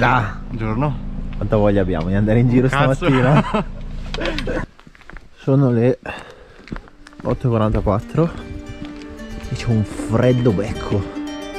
Buonasera. Buongiorno. Quanta voglia abbiamo di andare in giro stamattina? Sono le 8:44 e c'è un freddo becco.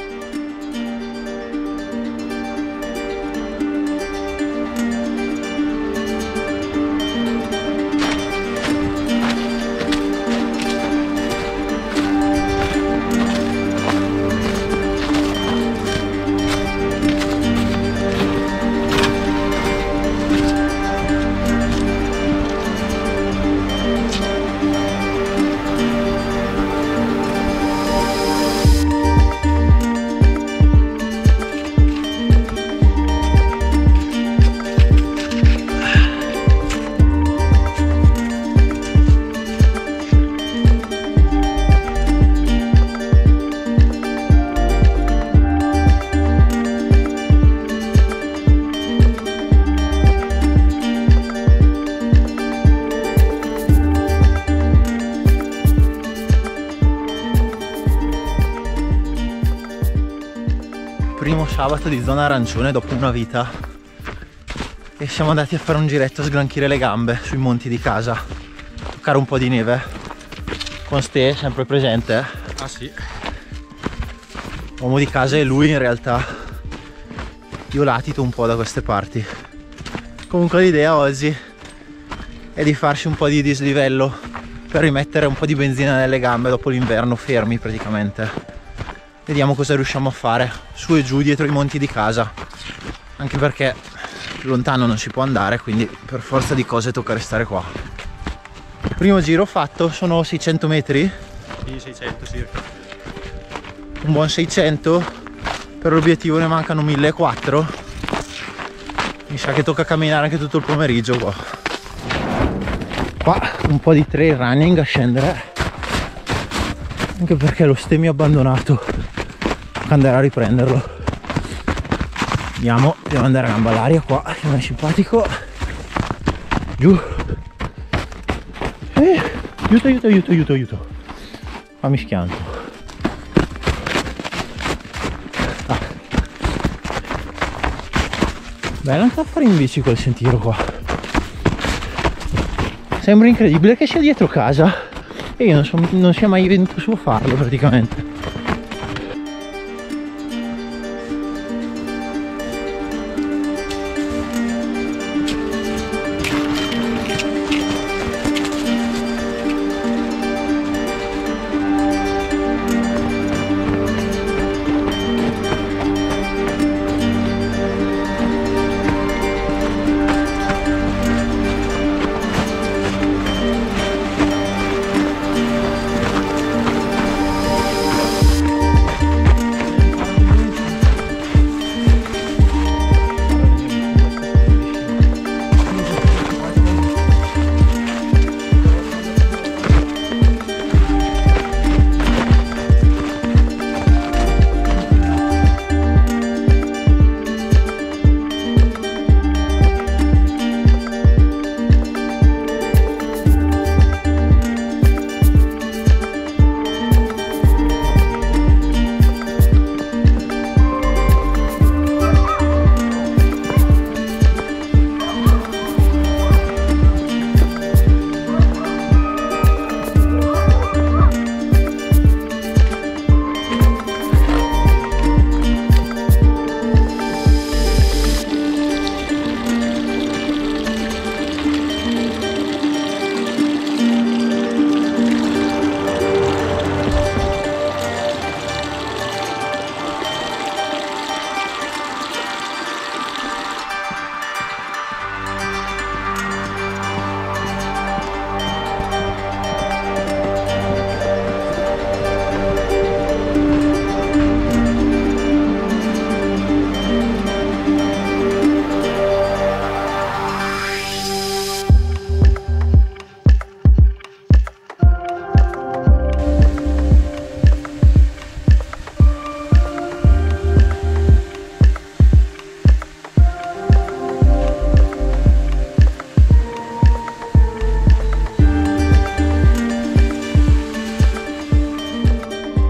Primo sabato di zona arancione dopo una vita e siamo andati a fare un giretto a sgranchire le gambe sui monti di casa, toccare un po' di neve con Ste, sempre presente. Ah sì. Uomo di casa e lui in realtà, io latito un po' da queste parti. Comunque l'idea oggi è di farci un po' di dislivello per rimettere un po' di benzina nelle gambe dopo l'inverno fermi praticamente. Vediamo cosa riusciamo a fare su e giù dietro i monti di casa, anche perché lontano non si può andare, quindi per forza di cose tocca restare qua. Primo giro fatto, sono 600 metri? Sì, 600 circa. Un buon 600, per l'obiettivo ne mancano 1400. Mi sa che tocca camminare anche tutto il pomeriggio qua. Qua un po' di trail running a scendere, anche perché lo Ste mi ha abbandonato. Andare a riprenderlo. Andiamo, devo andare a gamba all'aria qua, che non è simpatico. Giù. Aiuto. Qua mi schianto. Ah. Bello anche a fare in bici quel sentiero qua. Sembra incredibile che sia dietro casa e io non sia mai venuto su a farlo praticamente.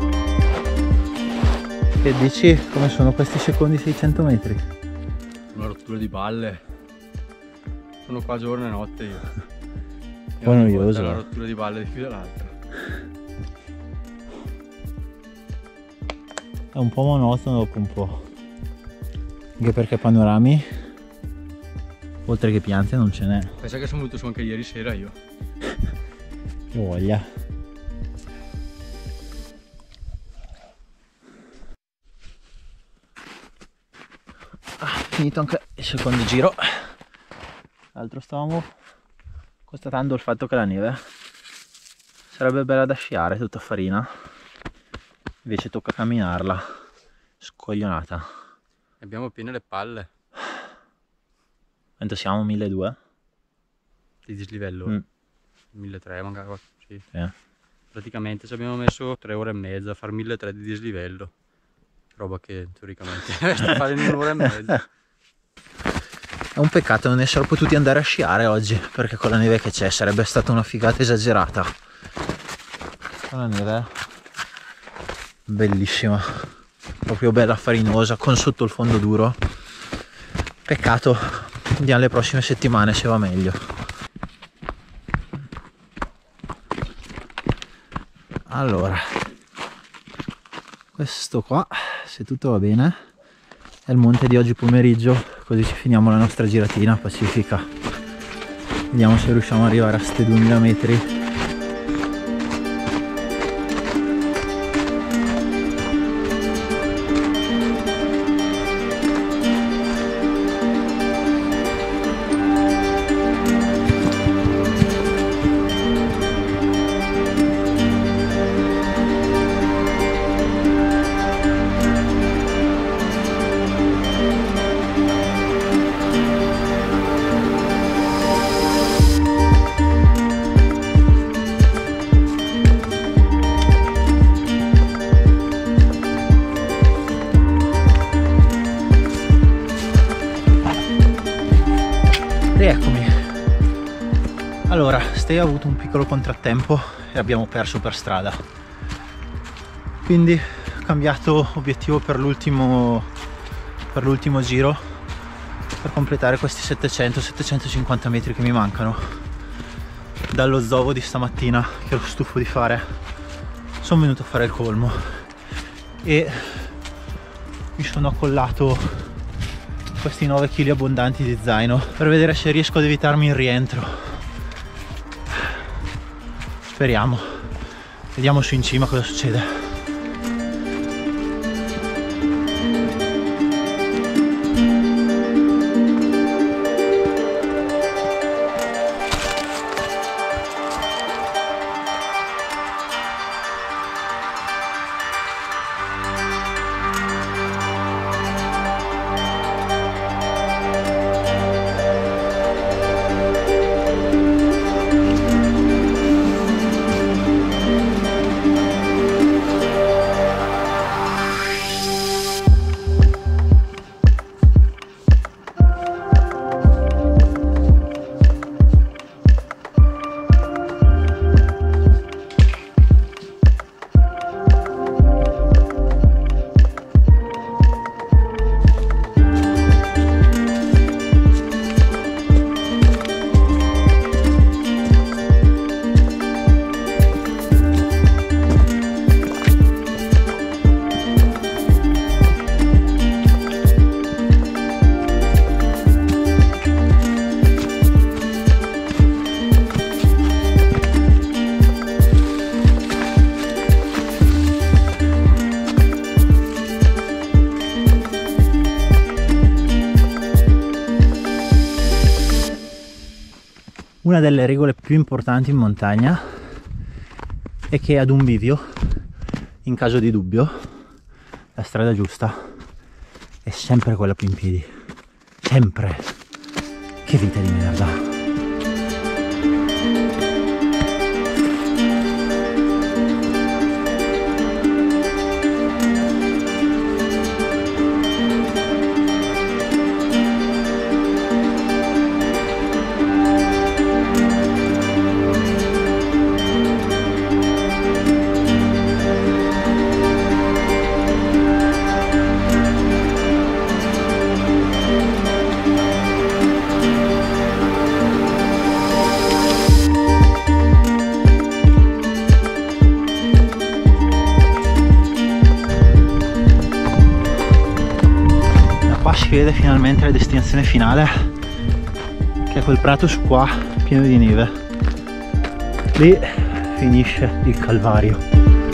Che dici come sono questi secondi 600 metri? Non lo rottura di balle. Sono qua giorno e notte io. Un po' noioso. La rottura di balle di più dell'altra. È un po' monotono dopo un po'. Anche perché panorami, oltre che piante, non ce n'è. Pensa che sono venuto su anche ieri sera io. Che voglia. Finito anche il secondo giro. L'altro stavamo constatando il fatto che la neve sarebbe bella da sciare, tutta farina, invece tocca camminarla scoglionata. Abbiamo piene le palle. Quanto siamo? 1200? Di dislivello? 1300 magari, sì. Sì. Praticamente ci abbiamo messo 3 ore e mezza a fare 1300 di dislivello. Roba che teoricamente sta fare in un'ora e mezza. È un peccato non essere potuti andare a sciare oggi, perché con la neve che c'è sarebbe stata una figata esagerata. Con la neve bellissima, proprio bella farinosa, con sotto il fondo duro. Peccato, vediamo le prossime settimane se va meglio. Allora, questo qua, se tutto va bene, è il monte di oggi pomeriggio, così ci finiamo la nostra giratina pacifica. Vediamo se riusciamo ad arrivare a questi 2000 metri. Rieccomi. Allora, Stay ha avuto un piccolo contrattempo e abbiamo perso per strada, quindi ho cambiato obiettivo per l'ultimo giro, per completare questi 700-750 metri che mi mancano dallo zovo di stamattina, che ero stufo di fare. Sono venuto a fare il colmo e mi sono accollato questi 9 kg abbondanti di zaino per vedere se riesco ad evitarmi il rientro. Speriamo. Vediamo su in cima cosa succede. Una delle regole più importanti in montagna è che ad un bivio, in caso di dubbio, la strada giusta è sempre quella più in piedi. Sempre. Che vita di merda. si vede finalmente la destinazione finale, che è quel prato su qua pieno di neve. Lì finisce il calvario.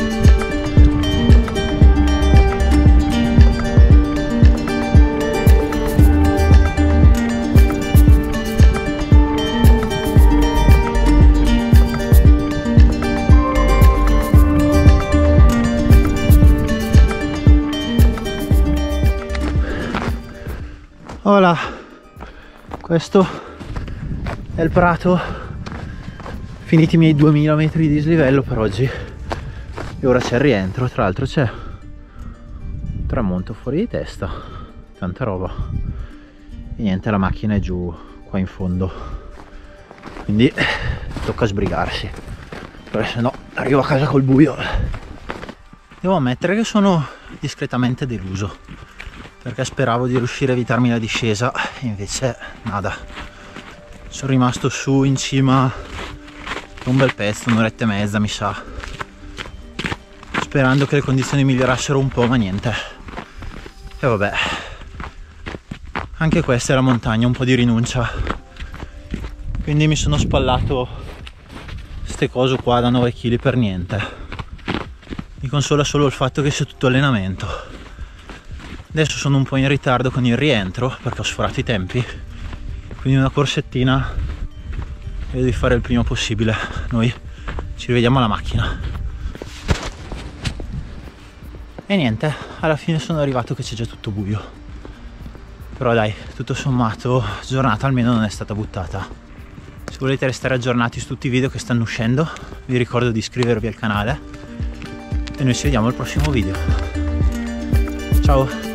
Voilà, questo è il prato, finiti i miei 2000 metri di dislivello per oggi e ora c'è il rientro. Tra l'altro c'è un tramonto fuori di testa, tanta roba, e niente, la macchina è giù qua in fondo, quindi tocca sbrigarsi, perché se no arrivo a casa col buio. Devo ammettere che sono discretamente deluso, perché speravo di riuscire a evitarmi la discesa e invece nada. Sono rimasto su in cima un bel pezzo, un'oretta e mezza mi sa, sperando che le condizioni migliorassero un po', ma niente. E vabbè, anche questa è la montagna, un po' di rinuncia, quindi mi sono spallato ste cose qua da 9 kg per niente. Mi consola solo il fatto che sia tutto allenamento. Adesso sono un po' in ritardo con il rientro perché ho sforato i tempi, quindi una corsettina vedo di fare il prima possibile. Noi ci rivediamo alla macchina. E niente, alla fine sono arrivato che c'è già tutto buio, però dai, tutto sommato giornata almeno non è stata buttata. Se volete restare aggiornati su tutti i video che stanno uscendo, vi ricordo di iscrivervi al canale e noi ci vediamo al prossimo video. Ciao!